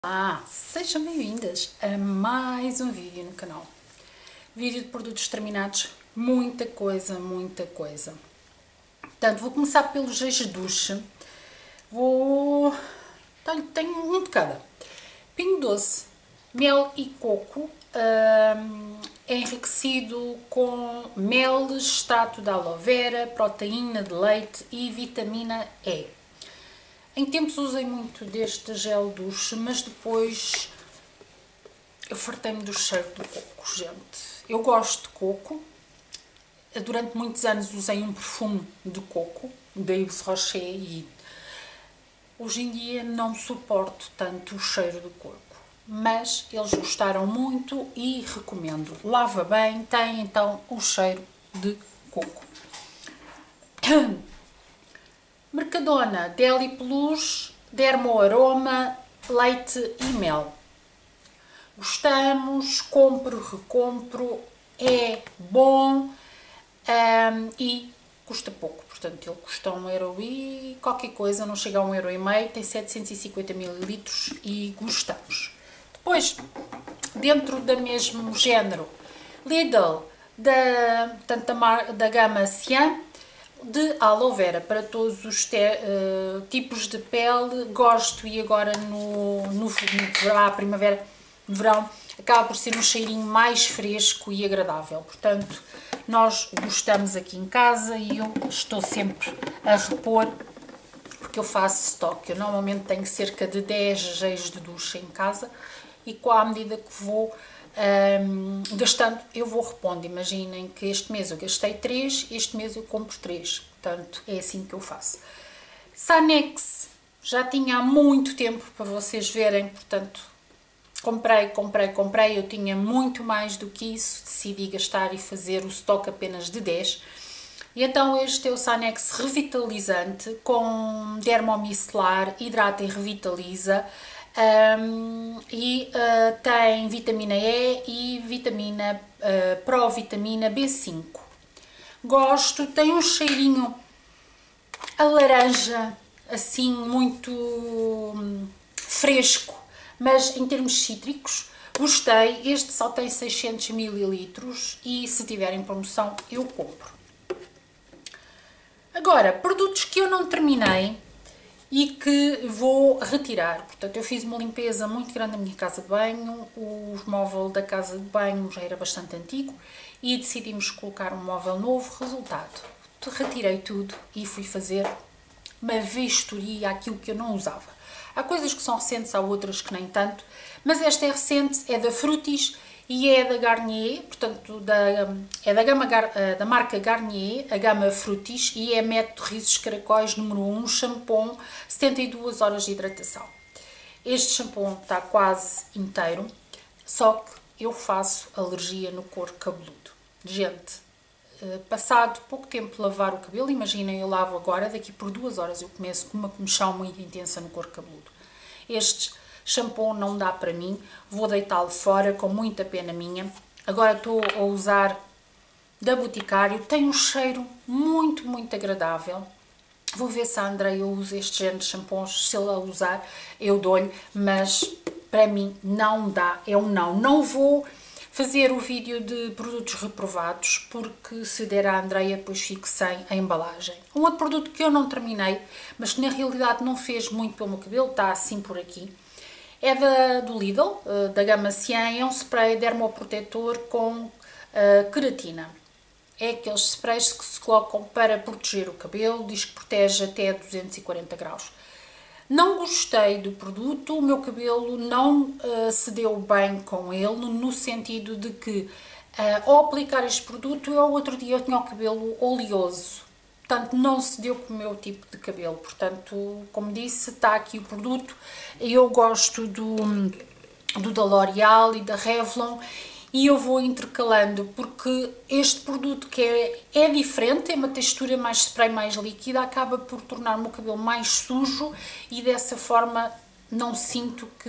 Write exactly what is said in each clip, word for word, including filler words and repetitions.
Ah, sejam bem-vindas a mais um vídeo no canal. Vídeo de produtos terminados, muita coisa, muita coisa. Portanto, vou começar pelos géis de duche. Vou... Tenho, tenho um de cada. Pingo doce, mel e coco, hum, é enriquecido com mel, extrato de aloe vera, proteína de leite e vitamina E. Em tempos usei muito deste gel duche, mas depois eu fartei-me do cheiro do coco, gente. Eu gosto de coco. Durante muitos anos usei um perfume de coco, da Yves Rocher, e hoje em dia não suporto tanto o cheiro do coco. Mas eles gostaram muito e recomendo. Lava bem, tem então o cheiro de coco. Mercadona, Deli Plus, Dermo Aroma, leite e mel. Gostamos, compro, recompro, é bom um, e custa pouco. Portanto, ele custa um euro e qualquer coisa, não chega a um euro e meio, tem setecentos e cinquenta mililitros e gostamos. Depois, dentro do mesmo género, Lidl, da, portanto, da, da gama Cian, de aloe vera para todos os te, uh, tipos de pele. Gosto, e agora no, no, no a primavera, no verão, acaba por ser um cheirinho mais fresco e agradável. Portanto, nós gostamos aqui em casa e eu estou sempre a repor, porque eu faço estoque. Eu normalmente tenho cerca de dez géis de duche em casa e com a medida que vou Um, gastando, eu vou repondo. Imaginem que este mês eu gastei três, este mês eu compro três, portanto é assim que eu faço. Sanex, já tinha há muito tempo para vocês verem, portanto comprei, comprei, comprei, eu tinha muito mais do que isso, decidi gastar e fazer o estoque apenas de dez. E então este é o Sanex Revitalizante com dermomicelar, hidrata e revitaliza. Um, e uh, tem vitamina E e vitamina uh, provitamina B cinco. Gosto, tem um cheirinho a laranja, assim muito um, fresco, mas em termos cítricos gostei. Este só tem seiscentos mililitros e se tiver em promoção eu compro. Agora, produtos que eu não terminei e que vou retirar. Portanto, eu fiz uma limpeza muito grande na minha casa de banho, o móvel da casa de banho já era bastante antigo e decidimos colocar um móvel novo. Resultado, retirei tudo e fui fazer uma vistoria àquilo que eu não usava. Há coisas que são recentes, há outras que nem tanto, mas esta é recente, é da Frutis e é da Garnier, portanto, da, é da, gama, da marca Garnier, a gama Frutis, e é método Rizos Caracóis número um, shampoo, setenta e duas horas de hidratação. Este shampoo está quase inteiro, só que eu faço alergia no couro cabeludo. Gente, passado pouco tempo lavar o cabelo, imaginem, eu lavo agora, daqui por duas horas eu começo com uma comichão muito intensa no couro cabeludo. Este shampoo não dá para mim, vou deitá-lo fora com muita pena minha. Agora estou a usar da Boticário, tem um cheiro muito, muito agradável. Vou ver se a Andreia usa este género de shampoos, se ela usar eu dou-lhe, mas para mim não dá, é um não. Não vou fazer o vídeo de produtos reprovados, porque se der à Andreia depois fico sem a embalagem. Um outro produto que eu não terminei, mas que na realidade não fez muito pelo meu cabelo, está assim por aqui, é da, do Lidl, da gama Cian, é um spray dermoprotetor com uh, queratina. É aqueles sprays que se colocam para proteger o cabelo, diz que protege até duzentos e quarenta graus. Não gostei do produto, o meu cabelo não uh, se deu bem com ele, no sentido de que uh, ao aplicar este produto, eu outro dia eu tinha o cabelo oleoso. Portanto, não se deu com o meu tipo de cabelo. Portanto, como disse, está aqui o produto. Eu gosto do, do da L'Oréal e da Revlon e eu vou intercalando, porque este produto que é, é diferente, é uma textura mais spray, mais líquida, acaba por tornar o meu cabelo mais sujo e dessa forma não sinto que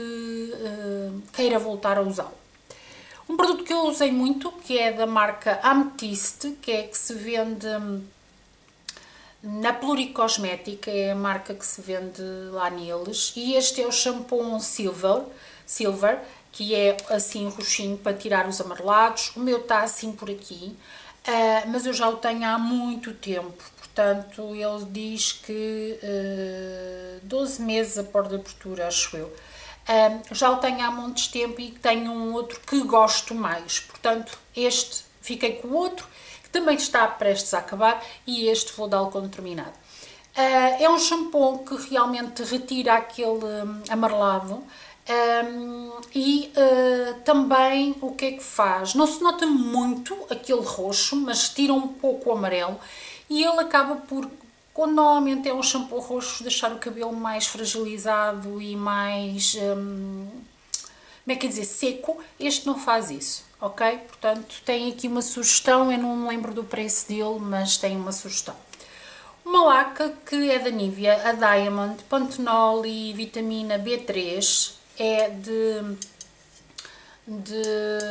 uh, queira voltar a usá-lo. Um produto que eu usei muito, que é da marca Amethyst, que é que se vende na Pluricosmética, é a marca que se vende lá neles, e este é o shampoo Silver, Silver, que é assim roxinho para tirar os amarelados. O meu está assim por aqui, uh, mas eu já o tenho há muito tempo, portanto ele diz que uh, doze meses após a abertura, acho eu. Uh, já o tenho há muitos tempo e tenho um outro que gosto mais, portanto este fiquei com o outro, também está prestes a acabar, e este vou dá-lo como terminado. Uh, é um shampoo que realmente retira aquele um, amarelado um, e uh, também o que é que faz? Não se nota muito aquele roxo, mas tira um pouco o amarelo, e ele acaba por, quando normalmente é um shampoo roxo, deixar o cabelo mais fragilizado e mais, um, como é que é dizer, seco. Este não faz isso. Ok? Portanto, tem aqui uma sugestão, eu não me lembro do preço dele, mas tem uma sugestão. Uma laca que é da Nivea, a Diamond, Pantenol e vitamina B três, é de, de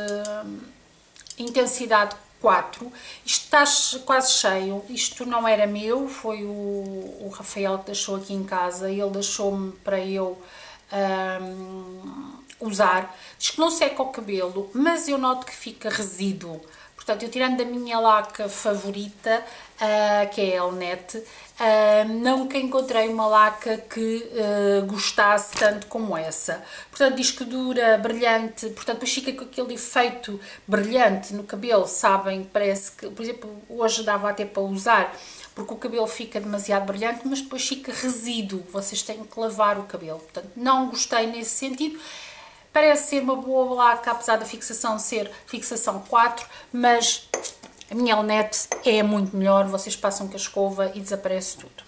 intensidade quatro. Isto está quase cheio, isto não era meu, foi o, o Rafael que deixou aqui em casa, ele deixou-me para eu um, usar. Diz que não seca o cabelo, mas eu noto que fica resíduo. Portanto, eu tirando da minha laca favorita, uh, que é a Elnet, uh, nunca encontrei uma laca que uh, gostasse tanto como essa. Portanto, diz que dura, brilhante, portanto, depois fica com aquele efeito brilhante no cabelo, sabem? Parece que, por exemplo, hoje dava até para usar, porque o cabelo fica demasiado brilhante, mas depois fica resíduo, vocês têm que lavar o cabelo. Portanto, não gostei nesse sentido. Parece ser uma boa laca, apesar da fixação ser fixação quatro, mas a minha Elnet é muito melhor, vocês passam com a escova e desaparece tudo.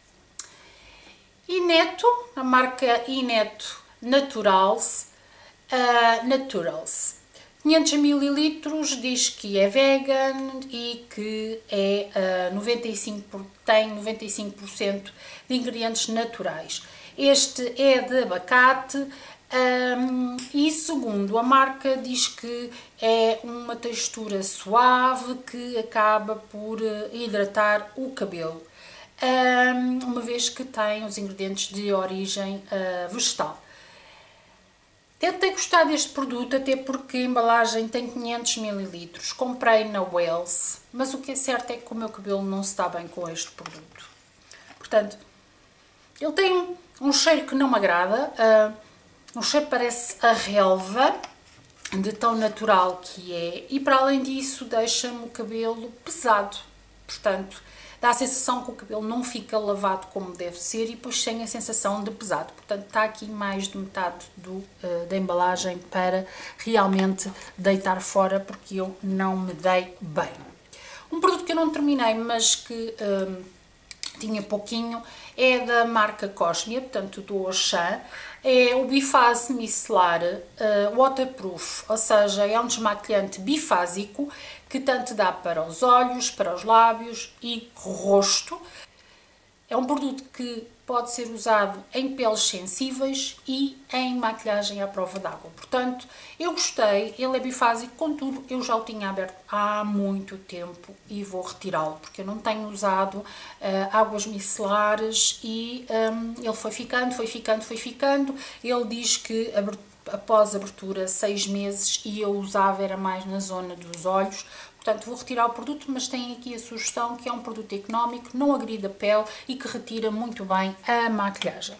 Ineto, a marca Ineto Naturals, uh, Naturals, quinhentos mililitros, diz que é vegan e que é uh, noventa e cinco, tem noventa e cinco por cento de ingredientes naturais. Este é de abacate. Um, e segundo a marca, diz que é uma textura suave que acaba por hidratar o cabelo, um, uma vez que tem os ingredientes de origem uh, vegetal. Tentei gostar deste produto, até porque a embalagem tem quinhentos mililitros, comprei na Wells, mas o que é certo é que o meu cabelo não se está bem com este produto. Portanto, ele tem um, um cheiro que não me agrada. Uh, O cheiro parece a relva, de tão natural que é, e para além disso deixa-me o cabelo pesado. Portanto, dá a sensação que o cabelo não fica lavado como deve ser e depois tem a sensação de pesado. Portanto, está aqui mais de metade do, uh, da embalagem para realmente deitar fora, porque eu não me dei bem. Um produto que eu não terminei, mas que uh, tinha pouquinho, é da marca Cosmia, portanto do Auchan. É o Bifase Micellar uh, Waterproof, ou seja, é um desmaquilhante bifásico que tanto dá para os olhos, para os lábios e rosto. É um produto que pode ser usado em peles sensíveis e em maquilhagem à prova d'água. Portanto, eu gostei, ele é bifásico, contudo, eu já o tinha aberto há muito tempo e vou retirá-lo, porque eu não tenho usado uh, águas micelares e um, ele foi ficando, foi ficando, foi ficando. Ele diz que após a abertura, seis meses, e eu usava era mais na zona dos olhos. Portanto, vou retirar o produto, mas tem aqui a sugestão que é um produto económico, não agride a pele e que retira muito bem a maquilhagem.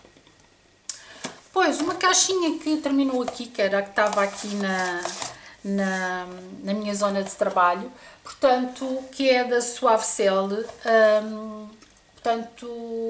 Depois, uma caixinha que terminou aqui, que era a que estava aqui na, na, na minha zona de trabalho, portanto, que é da Suavecel, um, portanto,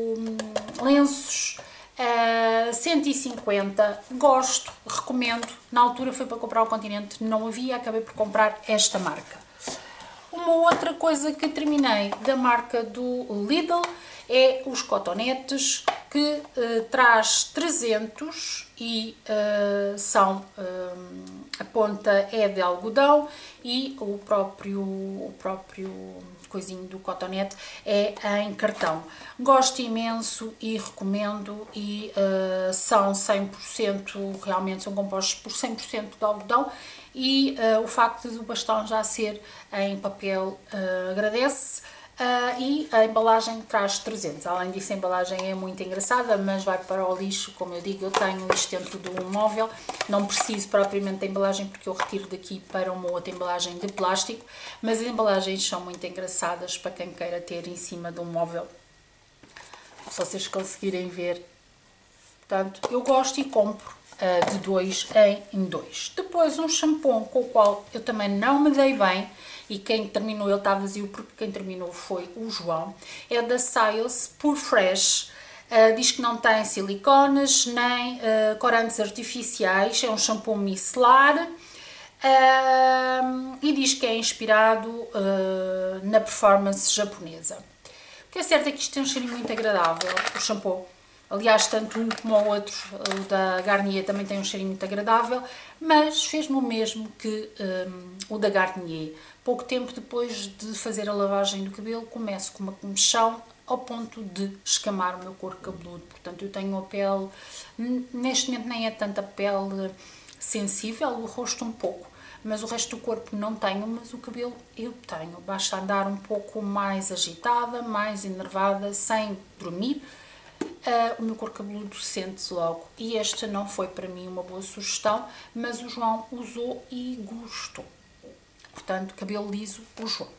lenços uh, cento e cinquenta, gosto, recomendo. Na altura foi para comprar o Continente, não havia, acabei por comprar esta marca. Uma outra coisa que terminei da marca do Lidl é os cotonetes, que uh, traz trezentos e uh, são, uh, a ponta é de algodão e o próprio, o próprio coisinho do cotonete é em cartão. Gosto imenso e recomendo, e uh, são cem por cento, realmente são compostos por cem por cento de algodão, e uh, o facto do bastão já ser em papel uh, agradece. Uh, e a embalagem traz trezentos. Além disso, a embalagem é muito engraçada, mas vai para o lixo. Como eu digo, eu tenho isto dentro de um móvel, não preciso propriamente da embalagem porque eu retiro daqui para uma outra embalagem de plástico, mas as embalagens são muito engraçadas para quem queira ter em cima de um móvel, se vocês conseguirem ver. Portanto, eu gosto e compro uh, de dois em dois. Depois um shampoo com o qual eu também não me dei bem, e quem terminou, ele está vazio porque quem terminou foi o João, é da Cils Pure Fresh. Uh, diz que não tem silicones nem uh, corantes artificiais, é um shampoo micelar uh, e diz que é inspirado uh, na performance japonesa. O que é certo é que isto tem um cheirinho muito agradável, o shampoo. Aliás, tanto um como o outro, o da Garnier, também tem um cheirinho muito agradável, mas fez-me o mesmo que um, o da Garnier. Pouco tempo depois de fazer a lavagem do cabelo, começo com uma comichão ao ponto de escamar o meu couro cabeludo. Portanto, eu tenho a pele, neste momento nem é tanta pele sensível, o rosto um pouco, mas o resto do corpo não tenho, mas o cabelo eu tenho. Basta andar um pouco mais agitada, mais enervada, sem dormir. Uh, o meu couro cabeludo sente-se logo, e esta não foi para mim uma boa sugestão, mas o João usou e gostou. Portanto, cabelo liso, o João.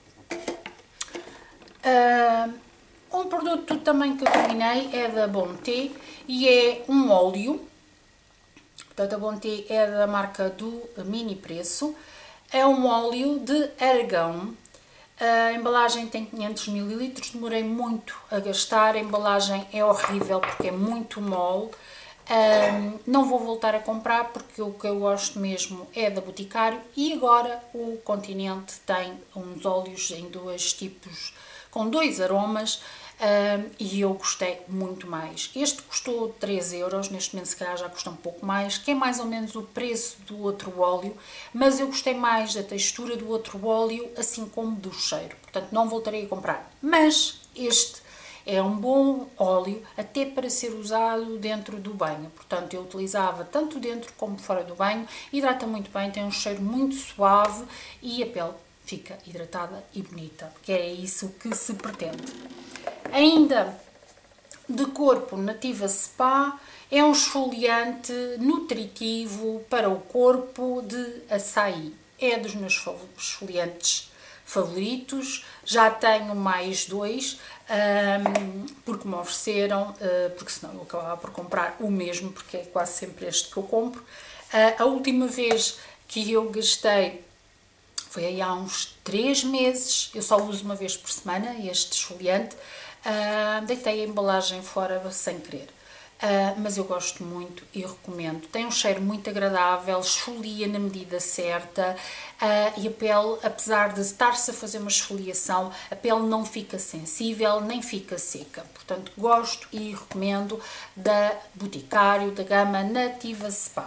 Uh, um produto também que eu terminei é da Bonté e é um óleo. Portanto, a Bonté é da marca do Mini Preço. É um óleo de argão. A embalagem tem quinhentos mililitros, demorei muito a gastar, a embalagem é horrível porque é muito mole. Um, não vou voltar a comprar porque o que eu gosto mesmo é da Boticário, e agora o Continente tem uns óleos em dois tipos, com dois aromas, um, e eu gostei muito mais. Este custou três euros, neste momento se calhar já custa um pouco mais, que é mais ou menos o preço do outro óleo, mas eu gostei mais da textura do outro óleo, assim como do cheiro, portanto não voltarei a comprar. Mas este é um bom óleo até para ser usado dentro do banho, portanto eu utilizava tanto dentro como fora do banho, hidrata muito bem, tem um cheiro muito suave e a pele fica hidratada e bonita, que é isso que se pretende. Ainda de corpo, Nativa Spa é um esfoliante nutritivo para o corpo de açaí. É dos meus esfoliantes favoritos, já tenho mais dois, um, porque me ofereceram, uh, porque senão eu acabava por comprar o mesmo, porque é quase sempre este que eu compro. Uh, a última vez que eu gastei foi aí há uns três meses, eu só uso uma vez por semana este esfoliante. Uh, deitei a embalagem fora sem querer, uh, mas eu gosto muito e recomendo. Tem um cheiro muito agradável, esfolia na medida certa, uh, e a pele, apesar de estar-se a fazer uma esfoliação, a pele não fica sensível nem fica seca. Portanto, gosto e recomendo da Boticário, da gama Nativa Spa.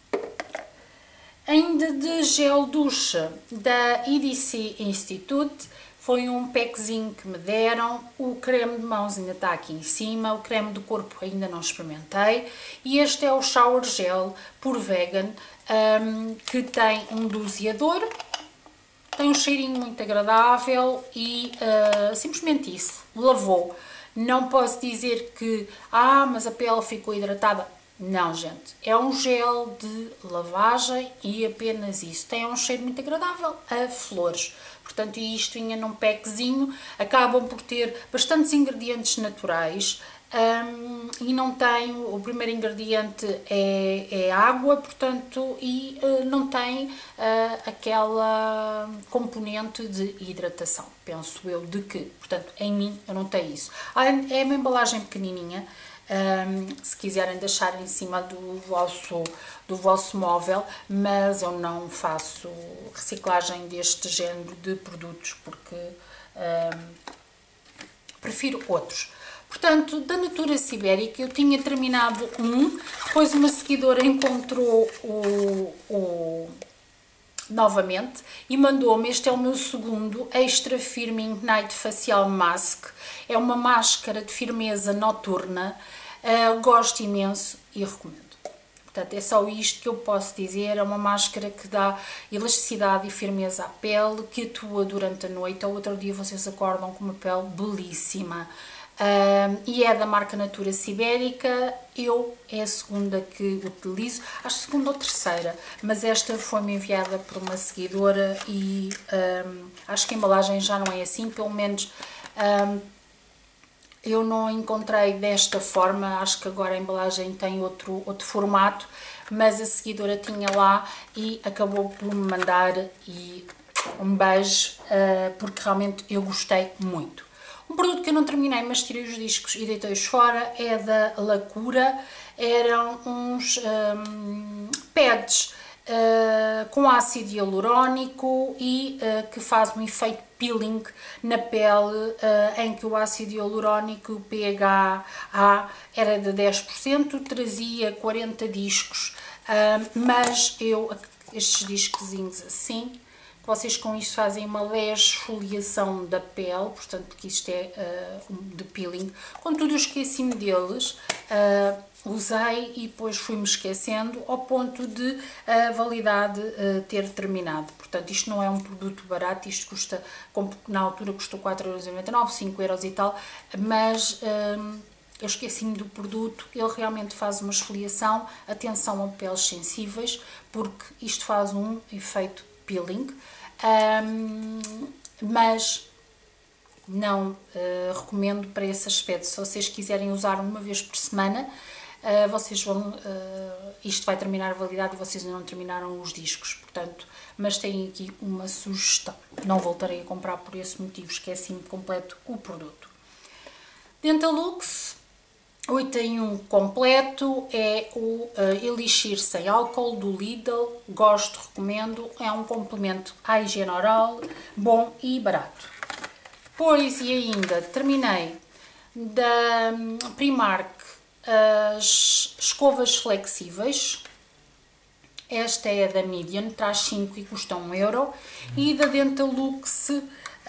Ainda de gel duche da E D C Institute, foi um packzinho que me deram. O creme de mãos ainda está aqui em cima, o creme do corpo ainda não experimentei, e este é o Shower Gel Pure Vegan, um, que tem um doseador, tem um cheirinho muito agradável e uh, simplesmente isso, lavou. Não posso dizer que, ah, mas a pele ficou hidratada. Não, gente, é um gel de lavagem e apenas isso. Tem um cheiro muito agradável a flores. Portanto, isto vinha num packzinho, acabam por ter bastantes ingredientes naturais, um, e não tem, o primeiro ingrediente é, é água, portanto, e uh, não tem uh, aquela componente de hidratação, penso eu, de que, portanto, em mim eu não tenho isso. É uma embalagem pequenininha. Um, se quiserem deixar em cima do vosso, do vosso móvel, mas eu não faço reciclagem deste género de produtos porque um, prefiro outros. Portanto, da Natura Sibérica eu tinha terminado um, depois uma seguidora encontrou o, o novamente e mandou-me. Este é o meu segundo Extra Firming Night Facial Mask, é uma máscara de firmeza noturna. Uh, gosto imenso e recomendo. Portanto, é só isto que eu posso dizer. É uma máscara que dá elasticidade e firmeza à pele, que atua durante a noite. Ao outro dia vocês acordam com uma pele belíssima. Um, e é da marca Natura Sibérica. Eu é a segunda que utilizo, acho segunda ou terceira, mas esta foi-me enviada por uma seguidora e um, acho que a embalagem já não é assim, pelo menos um, eu não encontrei desta forma. Acho que agora a embalagem tem outro, outro formato, mas a seguidora tinha lá e acabou por me mandar, e um beijo, uh, porque realmente eu gostei muito. Um produto que eu não terminei, mas tirei os discos e deitei-os fora, é da Lacura. Eram uns um, pads uh, com ácido hialurónico e uh, que faz um efeito peeling na pele, uh, em que o ácido hialurónico, o pH A, era de dez por cento, trazia quarenta discos, uh, mas eu, estes discozinhos assim, vocês com isto fazem uma leve esfoliação da pele, portanto que isto é uh, de peeling. Contudo, eu esqueci-me deles, uh, usei e depois fui-me esquecendo ao ponto de a validade uh, ter terminado. Portanto, isto não é um produto barato, isto custa, na altura custou quatro euros e noventa e nove, cinco euros e tal, mas uh, eu esqueci-me do produto. Ele realmente faz uma esfoliação. Atenção a peles sensíveis, porque isto faz um efeito peeling, um, mas não uh, recomendo para esse aspecto. Se vocês quiserem usar uma vez por semana, uh, vocês vão, uh, isto vai terminar a validade e vocês ainda não terminaram os discos, portanto, mas tenho aqui uma sugestão. Não voltarei a comprar por esse motivo, esqueci-me completo o produto. Dentalux oito em um completo, é o uh, Elixir sem álcool do Lidl. Gosto, recomendo, é um complemento à higiene oral, bom e barato. Pois, e ainda terminei da Primark as escovas flexíveis. Esta é da Median, traz cinco e custa um euro, e da Dentalux uh,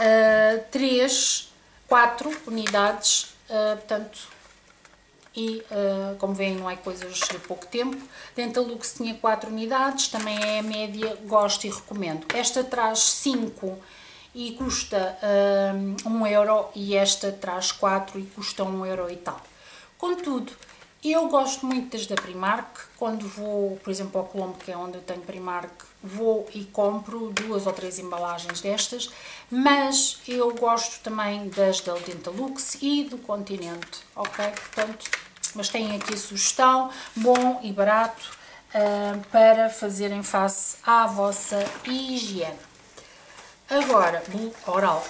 três, quatro unidades, uh, portanto, e uh, como veem não é coisas de pouco tempo. Dentalux tinha quatro unidades, também é a média, gosto e recomendo. Esta traz cinco e custa uh, um euro, e esta traz quatro e custa um euro e tal. Contudo, eu gosto muito das da Primark. Quando vou, por exemplo, ao Colombo, que é onde eu tenho Primark, vou e compro duas ou três embalagens destas, mas eu gosto também das da Dentalux e do Continente, ok? Portanto, mas têm aqui a sugestão, bom e barato, uh, para fazerem face à vossa higiene. Agora, oral.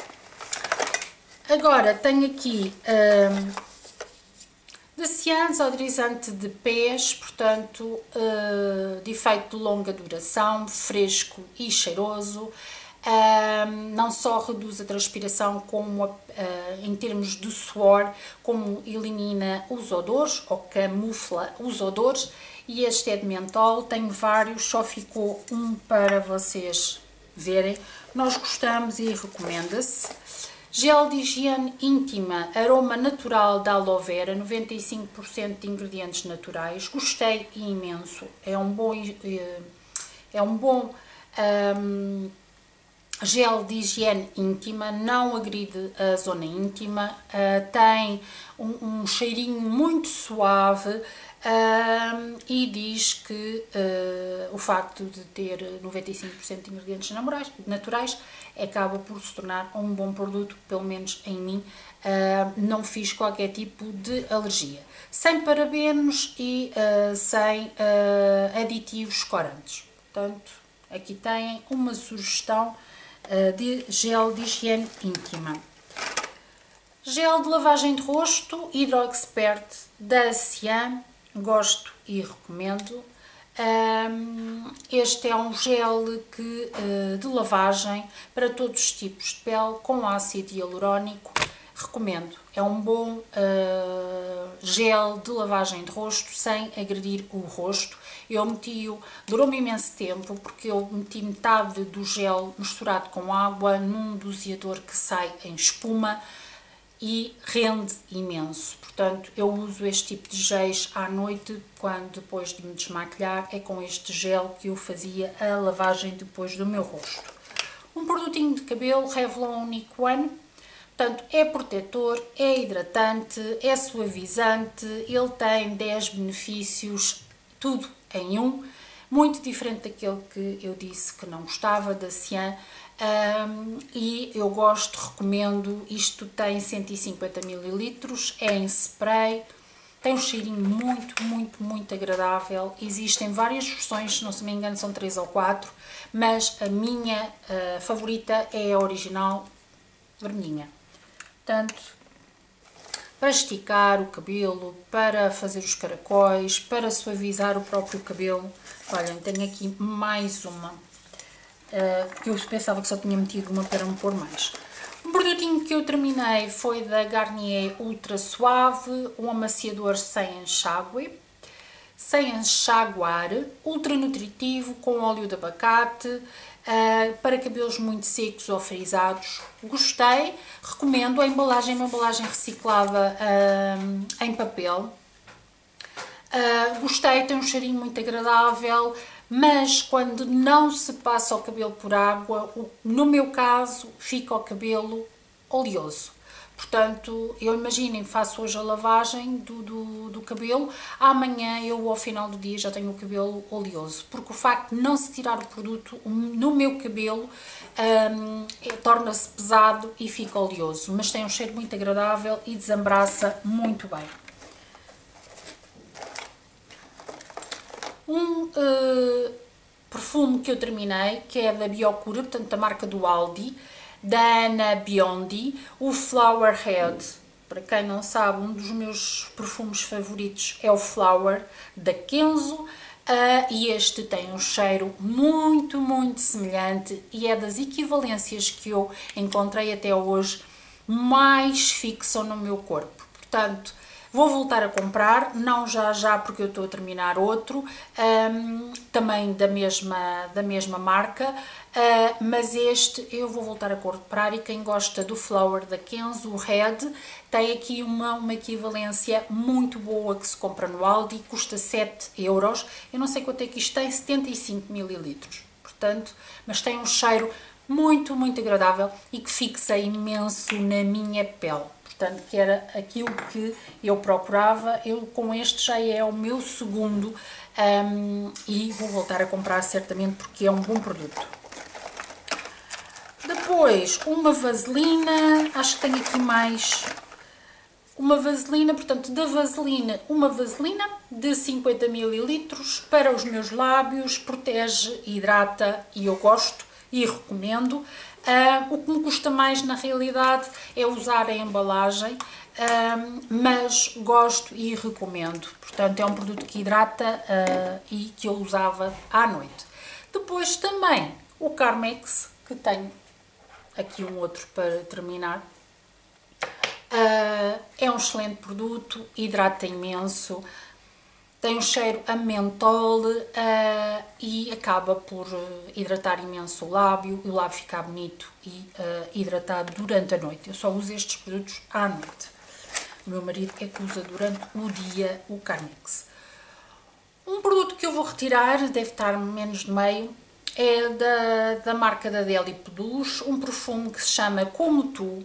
Agora tenho aqui um, de Cians, odorizante de pés, portanto, uh, de efeito de longa duração, fresco e cheiroso. Uh, não só reduz a transpiração, como uh, em termos de suor, como elimina os odores ou camufla os odores. E este é de mentol, tenho vários, só ficou um para vocês verem. Nós gostamos e recomenda-se. Gel de higiene íntima, aroma natural da aloe vera, noventa e cinco por cento de ingredientes naturais. Gostei imenso, é um bom, é um bom um, gel de higiene íntima, não agride a zona íntima, uh, tem um, um cheirinho muito suave. Um, e diz que uh, o facto de ter noventa e cinco por cento de ingredientes naturais acaba por se tornar um bom produto, pelo menos em mim. Uh, não fiz qualquer tipo de alergia, sem parabenos e uh, sem uh, aditivos corantes. Portanto, aqui têm uma sugestão uh, de gel de higiene íntima. Gel de lavagem de rosto Hydro Expert da Cian. Gosto e recomendo. Um, este é um gel que, uh, de lavagem para todos os tipos de pele, com ácido hialurónico. Recomendo. É um bom uh, gel de lavagem de rosto sem agredir o rosto. Eu meti-o, durou-me imenso tempo, porque eu meti metade do gel misturado com água num doseador que sai em espuma. e rende imenso. Portanto, eu uso este tipo de géis à noite, quando depois de me desmaquilhar, é com este gel que eu fazia a lavagem depois do meu rosto. Um produtinho de cabelo Revlon Unique One, portanto é protetor, é hidratante, é suavizante, ele tem dez benefícios, tudo em um, muito diferente daquele que eu disse que não gostava, da Cian. Um, e eu gosto, recomendo. Isto tem cento e cinquenta mililitros, é em spray, tem um cheirinho muito, muito, muito agradável. Existem várias versões, se não se me engano são três ou quatro, mas a minha uh, favorita é a original vermelhinha. Portanto, para esticar o cabelo, para fazer os caracóis, para suavizar o próprio cabelo. Olhem, tenho aqui mais uma. Uh, que eu pensava que só tinha metido uma para me pôr mais. Um produtinho que eu terminei foi da Garnier Ultra Suave, um amaciador sem enxágue, sem enxaguar, ultra nutritivo, com óleo de abacate, uh, para cabelos muito secos ou frisados. Gostei, recomendo. A embalagem é uma embalagem reciclada uh, em papel. Uh, gostei, tem um cheirinho muito agradável, mas quando não se passa o cabelo por água, no meu caso, fica o cabelo oleoso. Portanto, eu imaginem, faço hoje a lavagem do, do, do cabelo, amanhã eu ao final do dia já tenho o cabelo oleoso, porque o facto de não se tirar o produto no meu cabelo um, é, torna-se pesado e fica oleoso, mas tem um cheiro muito agradável e desembaraça muito bem. Um uh, perfume que eu terminei, que é da Biocura, portanto da marca do Aldi, da Anna Biondi, o Flower Head. Para quem não sabe, um dos meus perfumes favoritos é o Flower, da Kenzo, uh, e este tem um cheiro muito, muito semelhante e é das equivalências que eu encontrei até hoje mais fixam no meu corpo. Portanto, vou voltar a comprar, não já já porque eu estou a terminar outro, um, também da mesma, da mesma marca, uh, mas este eu vou voltar a comprar. E quem gosta do Flower da Kenzo, o Red, tem aqui uma, uma equivalência muito boa que se compra no Aldi, custa sete euros, eu não sei quanto é que isto tem, setenta e cinco mililitros, portanto, mas tem um cheiro muito, muito agradável e que fixa imenso na minha pele. Portanto, que era aquilo que eu procurava. Eu com este já é o meu segundo um, e vou voltar a comprar certamente porque é um bom produto. Depois, uma vaselina, acho que tenho aqui mais uma vaselina, portanto, da vaselina, uma vaselina de cinquenta mililitros para os meus lábios, protege, hidrata e eu gosto e recomendo. Uh, o que me custa mais na realidade é usar a embalagem, uh, mas gosto e recomendo. Portanto, é um produto que hidrata uh, e que eu usava à noite. Depois também o Carmex, que tenho aqui um outro para terminar. Uh, é um excelente produto, hidrata imenso. Tem um cheiro a mentol uh, e acaba por hidratar imenso o lábio e o lábio ficar bonito e uh, hidratado durante a noite. Eu só uso estes produtos à noite. O meu marido é que usa durante o dia o Carmex. Um produto que eu vou retirar, deve estar menos de meio, é da, da marca da Deli Plus, um perfume que se chama Como Tu uh,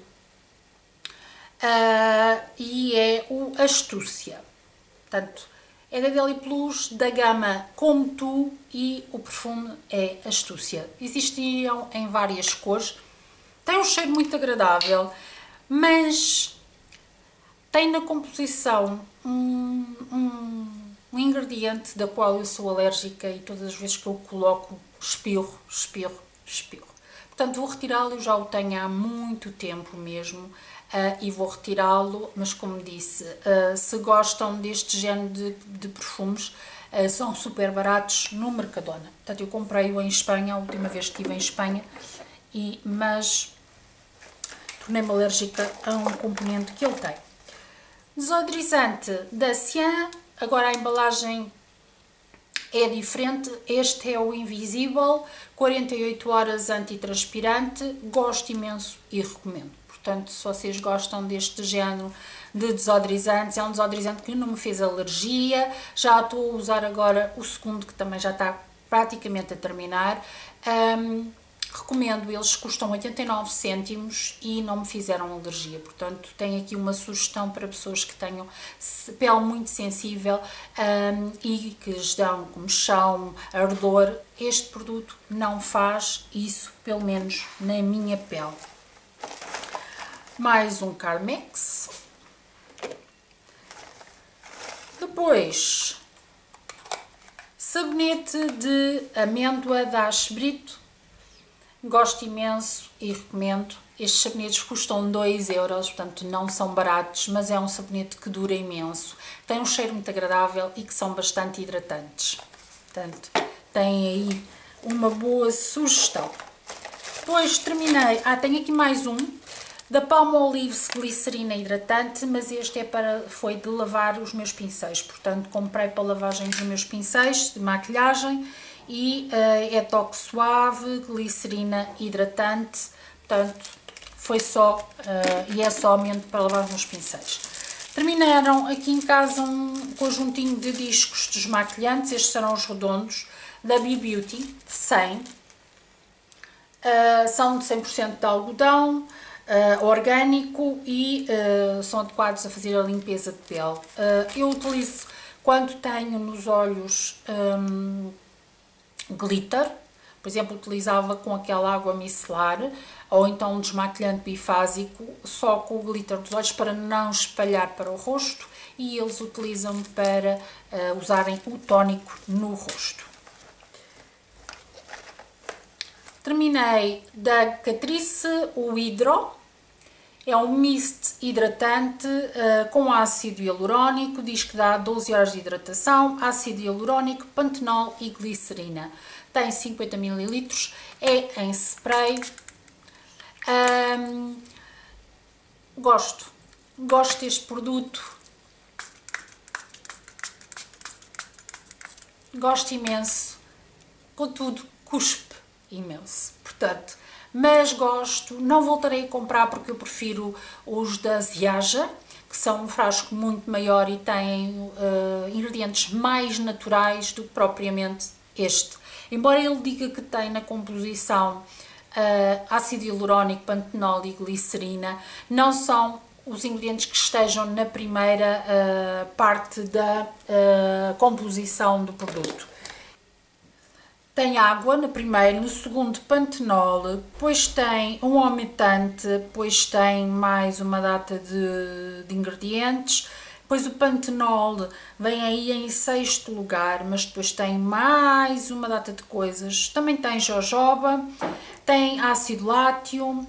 e é o Astúcia. Portanto, é da Deli Plus, da gama Como Tu, e o perfume é Astúcia. Existiam em várias cores, tem um cheiro muito agradável, mas tem na composição um, um, um ingrediente da qual eu sou alérgica e todas as vezes que eu o coloco espirro, espirro, espirro. Portanto, vou retirá-lo, eu já o tenho há muito tempo mesmo. Uh, e vou retirá-lo, mas como disse, uh, se gostam deste género de, de perfumes, uh, são super baratos no Mercadona. Portanto, eu comprei-o em Espanha, a última vez que estive em Espanha, e, mas tornei-me alérgica a um componente que ele tem. Desodorizante da Cian, agora a embalagem é diferente. Este é o Invisible, quarenta e oito horas antitranspirante, gosto imenso e recomendo. portanto se vocês gostam deste género de desodorizantes, é um desodorizante que não me fez alergia. Já estou a usar agora o segundo, que também já está praticamente a terminar. Um, recomendo, eles custam oitenta e nove cêntimos e não me fizeram alergia, portanto tenho aqui uma sugestão para pessoas que tenham pele muito sensível um, e que lhes dão comichão, ardor. Este produto não faz isso, pelo menos na minha pele. Mais um Carmex. Depois, sabonete de amêndoa da Axe Brito. Gosto imenso e recomendo. Estes sabonetes custam dois euros, portanto não são baratos, mas é um sabonete que dura imenso. Tem um cheiro muito agradável e que são bastante hidratantes. Portanto, tem aí uma boa sugestão. Depois terminei, ah, tenho aqui mais um, da Palmolive glicerina hidratante, mas este é para, foi de lavar os meus pincéis, portanto comprei para lavagem dos meus pincéis de maquilhagem e uh, é toque suave, glicerina hidratante, portanto foi só, uh, e é somente para lavar os meus pincéis. Terminaram aqui em casa um conjuntinho de discos desmaquilhantes, estes serão os redondos, da Be Beauty, cem, uh, são de cem por cento de algodão, Uh, orgânico e uh, são adequados a fazer a limpeza de pele. Uh, eu utilizo quando tenho nos olhos um, glitter, por exemplo, utilizava com aquela água micelar ou então um desmaquilhante bifásico só com o glitter dos olhos para não espalhar para o rosto, e eles utilizam para uh, usarem o tónico no rosto. Terminei da Catrice o Hydro, é um mist hidratante uh, com ácido hialurónico, diz que dá doze horas de hidratação, ácido hialurónico, pantenol e glicerina. Tem cinquenta mililitros, é em spray. Um, gosto, gosto deste produto, gosto imenso, contudo cuspe imenso, portanto, mas gosto, não voltarei a comprar porque eu prefiro os da Ziaja, que são um frasco muito maior e têm uh, ingredientes mais naturais do que propriamente este. Embora ele diga que tem na composição uh, ácido hialurónico, pantenol e glicerina, não são os ingredientes que estejam na primeira uh, parte da uh, composição do produto. Tem água no primeiro, no segundo pantenol, depois tem um umedante, depois tem mais uma data de, de ingredientes, depois o pantenol vem aí em sexto lugar, mas depois tem mais uma data de coisas. Também tem jojoba, tem ácido lático, uh,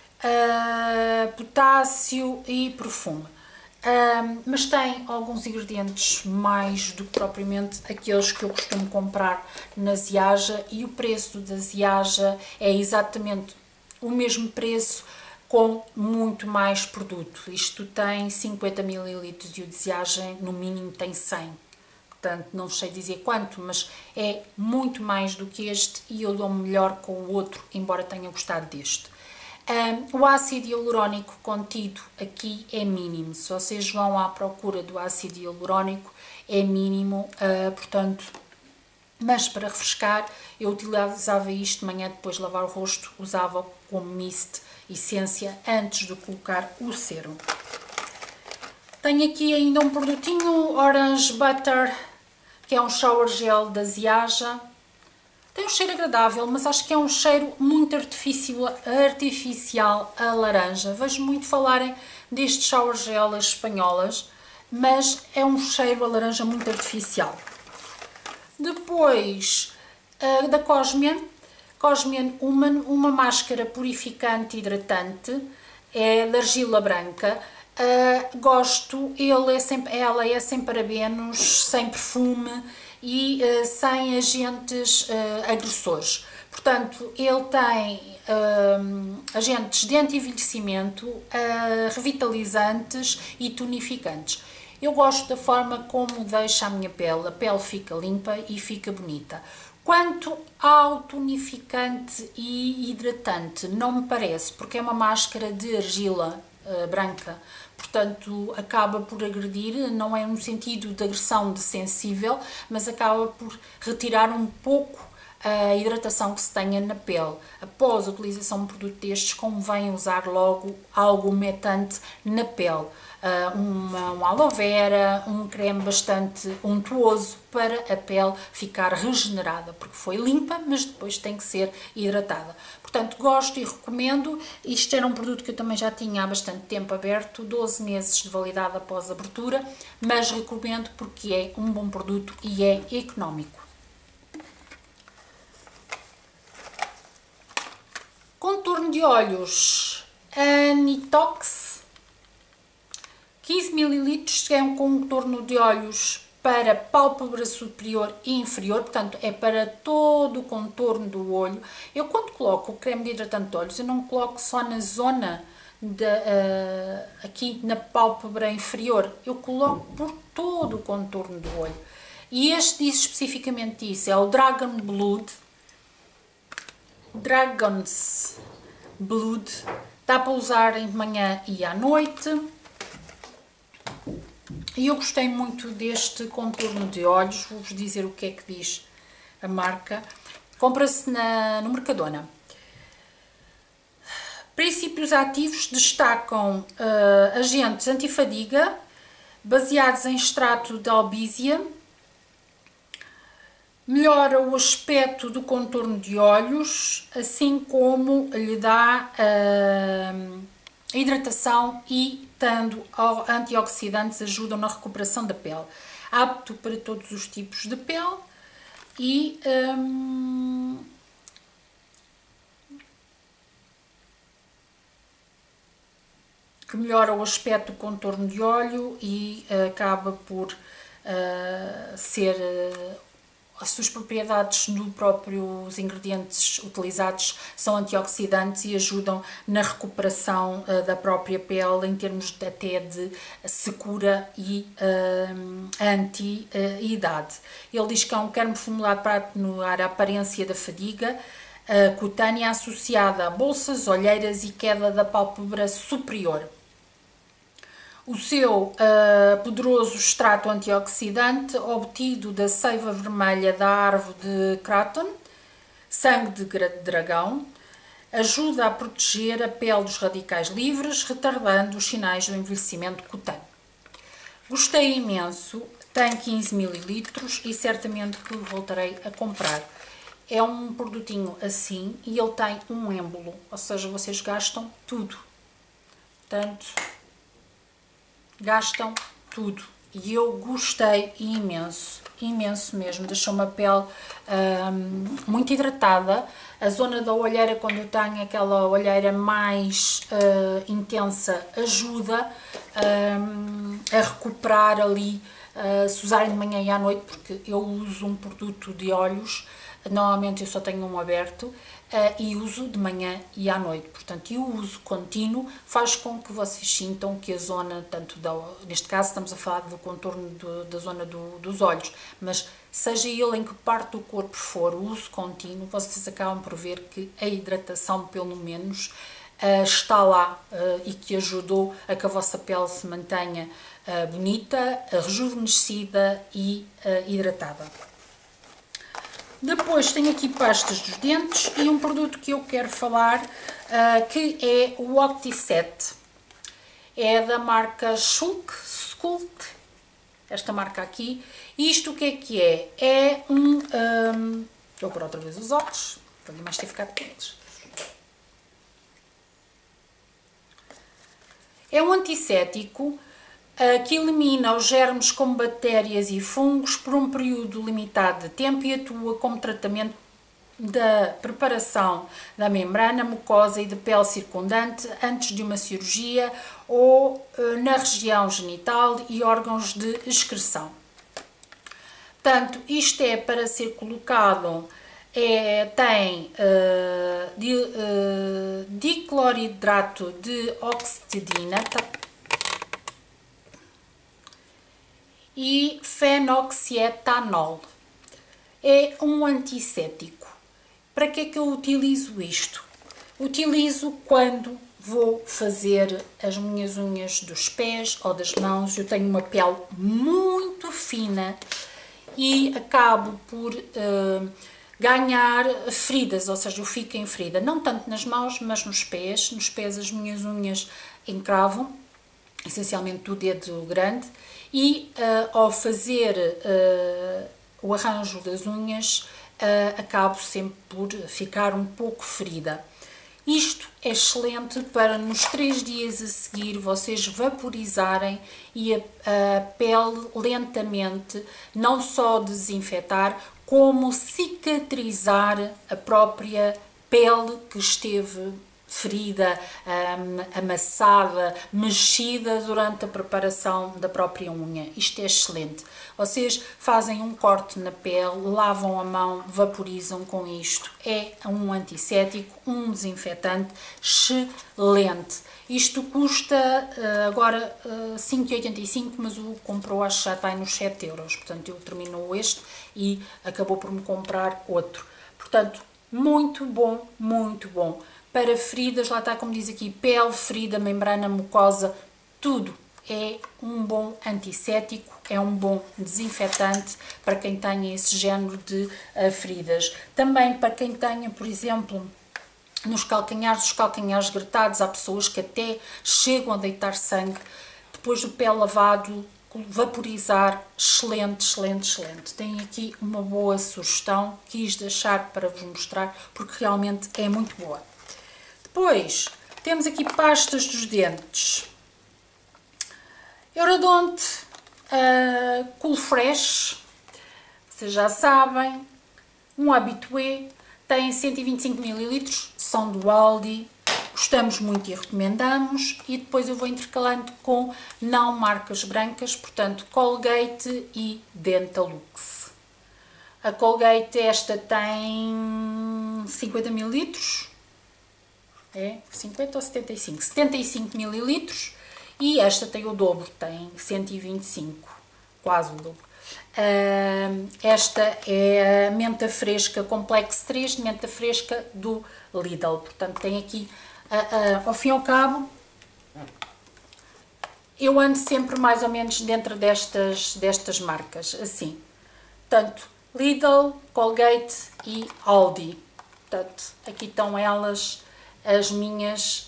potássio e perfume. Um, mas tem alguns ingredientes mais do que propriamente aqueles que eu costumo comprar na Ziaja, e o preço da Ziaja é exatamente o mesmo preço com muito mais produto. Isto tem cinquenta mililitros e o de Ziaja no mínimo tem cem. Portanto, não sei dizer quanto, mas é muito mais do que este e eu dou-me melhor com o outro, embora tenha gostado deste. Um, o ácido hialurónico contido aqui é mínimo. Se vocês vão à procura do ácido hialurónico, é mínimo, uh, portanto, mas para refrescar, eu utilizava isto de manhã, depois de lavar o rosto, usava como mist, essência, antes de colocar o sérum. Tenho aqui ainda um produtinho, Orange Butter, que é um shower gel da Ziaja. Tem um cheiro agradável, mas acho que é um cheiro muito artificial, artificial a laranja. Vejo muito falarem destes shower gel espanholas, mas é um cheiro a laranja muito artificial. Depois, uh, da Cosmian, Cosmian Human, uma máscara purificante hidratante, é de argila branca. Uh, gosto, ele é sem, ela é sem parabenos, sem perfume e uh, sem agentes uh, agressores. Portanto, ele tem uh, agentes de anti-envelhecimento, uh, revitalizantes e tonificantes. Eu gosto da forma como deixa a minha pele, a pele fica limpa e fica bonita. Quanto ao tonificante e hidratante, não me parece, porque é uma máscara de argila uh, branca, portanto acaba por agredir, não é no sentido de agressão de sensível, mas acaba por retirar um pouco a hidratação que se tenha na pele. Após a utilização de um produto destes, convém usar logo algo humectante na pele. Uh, uma, um aloe vera, um creme bastante untuoso para a pele ficar regenerada, porque foi limpa, mas depois tem que ser hidratada. Portanto, gosto e recomendo. Isto era um produto que eu também já tinha há bastante tempo aberto, doze meses de validade após a abertura, mas recomendo porque é um bom produto e é económico. Contorno de olhos Anitox, quinze mililitros, é um contorno de olhos para pálpebra superior e inferior, portanto é para todo o contorno do olho. Eu quando coloco o creme de hidratante de olhos, eu não coloco só na zona, de, uh, aqui na pálpebra inferior, eu coloco por todo o contorno do olho. E este diz especificamente isso, é o Dragon Blood, Dragon's Blood, dá para usar de manhã e à noite. E eu gostei muito deste contorno de olhos, vou-vos dizer o que é que diz a marca. Compra-se no Mercadona. Princípios ativos destacam uh, agentes antifadiga, baseados em extrato de albízia, melhora o aspecto do contorno de olhos, assim como lhe dá uh, hidratação e, tendo antioxidantes, ajudam na recuperação da pele. Apto para todos os tipos de pele e um, que melhora o aspecto do contorno de olho e uh, acaba por uh, ser uh, as suas propriedades do próprio, os ingredientes utilizados são antioxidantes e ajudam na recuperação uh, da própria pele em termos de, até de secura e uh, anti-idade. Uh, Ele diz que é um creme formulado para atenuar a aparência da fadiga uh, cutânea associada a bolsas, olheiras e queda da pálpebra superior. O seu uh, poderoso extrato antioxidante, obtido da seiva vermelha da árvore de Kraton, sangue de dragão, ajuda a proteger a pele dos radicais livres, retardando os sinais do envelhecimento cutâneo. Gostei imenso, tem quinze mililitros e certamente que voltarei a comprar. É um produtinho assim e ele tem um êmbolo, ou seja, vocês gastam tudo. Portanto, gastam tudo e eu gostei imenso, imenso mesmo, deixou-me a pele hum, muito hidratada. A zona da olheira, quando eu tenho aquela olheira mais uh, intensa, ajuda hum, a recuperar ali, uh, se usarem de manhã e à noite, porque eu uso um produto de olhos, normalmente eu só tenho um aberto, uh, e uso de manhã e à noite, portanto, e o uso contínuo faz com que vocês sintam que a zona, tanto da, neste caso estamos a falar do contorno do, da zona do, dos olhos, mas seja ele em que parte do corpo for, o uso contínuo, vocês acabam por ver que a hidratação, pelo menos, uh, está lá uh, e que ajudou a que a vossa pele se mantenha uh, bonita, rejuvenescida e uh, hidratada. Depois tenho aqui pastas dos dentes e um produto que eu quero falar, uh, que é o Octiset. É da marca Schulk, Sculpt, esta marca aqui. Isto o que é que é? É um... um vou pôr outra vez os óculos, para mais ter ficado com eles. É um antisséptico que elimina os germes como bactérias e fungos por um período limitado de tempo e atua como tratamento da preparação da membrana mucosa e de pele circundante antes de uma cirurgia ou na região genital e órgãos de excreção. Portanto, isto é para ser colocado, é, tem uh, di, uh, dicloridrato de oxidina, tá? E fenoxietanol. é um antisséptico. Para que é que eu utilizo isto? Utilizo quando vou fazer as minhas unhas dos pés ou das mãos. Eu tenho uma pele muito fina e acabo por uh, ganhar feridas, ou seja, eu fico em ferida, não tanto nas mãos, mas nos pés. Nos pés as minhas unhas encravam, essencialmente do dedo grande, e uh, ao fazer uh, o arranjo das unhas, uh, acabo sempre por ficar um pouco ferida. Isto é excelente para nos três dias a seguir vocês vaporizarem e a, a pele lentamente não só desinfetar, como cicatrizar a própria pele que esteve ferida, um, amassada, mexida durante a preparação da própria unha. Isto é excelente. Vocês fazem um corte na pele, lavam a mão, vaporizam com isto. É um antisséptico, um desinfetante excelente. Isto custa agora cinco e oitenta e cinco, mas o comprou, acho que já está nos sete euros. Portanto, eu terminou este e acabou por me comprar outro. Portanto, muito bom, muito bom. Para feridas, lá está como diz aqui, pele, ferida, membrana mucosa, tudo é um bom antisséptico, é um bom desinfetante para quem tenha esse género de uh, feridas. Também para quem tenha, por exemplo, nos calcanhares, os calcanhares gretados, há pessoas que até chegam a deitar sangue, depois do pé lavado, vaporizar, excelente, excelente, excelente. Tenho aqui uma boa sugestão, quis deixar para vos mostrar, porque realmente é muito boa. Depois, temos aqui pastas dos dentes. Eurodonte uh, Cool Fresh, vocês já sabem, um habitué, tem cento e vinte e cinco mililitros, são do Aldi, gostamos muito e recomendamos. E depois eu vou intercalando com não marcas brancas, portanto Colgate e Dentalux. A Colgate esta tem cinquenta mililitros. É cinquenta ou setenta e cinco? setenta e cinco mililitros e esta tem o dobro, tem cento e vinte e cinco, quase o dobro. Uh, esta é a menta fresca Complex três de menta fresca do Lidl, portanto tem aqui, uh, uh, ao fim e ao cabo, eu ando sempre mais ou menos dentro destas, destas marcas, assim, portanto Lidl, Colgate e Aldi, portanto aqui estão elas, as minhas,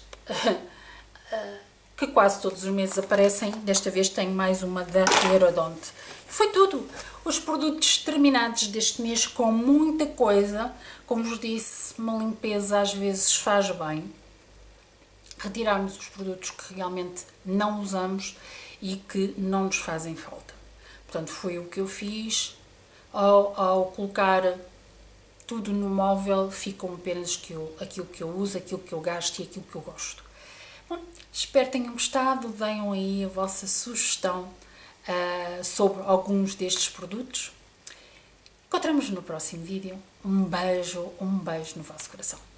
que quase todos os meses aparecem. Desta vez tenho mais uma da Eurodonte. Foi tudo. Os produtos terminados deste mês com muita coisa. Como vos disse, uma limpeza às vezes faz bem. Retirarmos os produtos que realmente não usamos e que não nos fazem falta. Portanto, foi o que eu fiz ao, ao colocar tudo no móvel, ficam apenas que eu, aquilo que eu uso, aquilo que eu gasto e aquilo que eu gosto. Bom, espero que tenham gostado, deem aí a vossa sugestão uh, sobre alguns destes produtos. Encontramos no próximo vídeo. Um beijo, um beijo no vosso coração.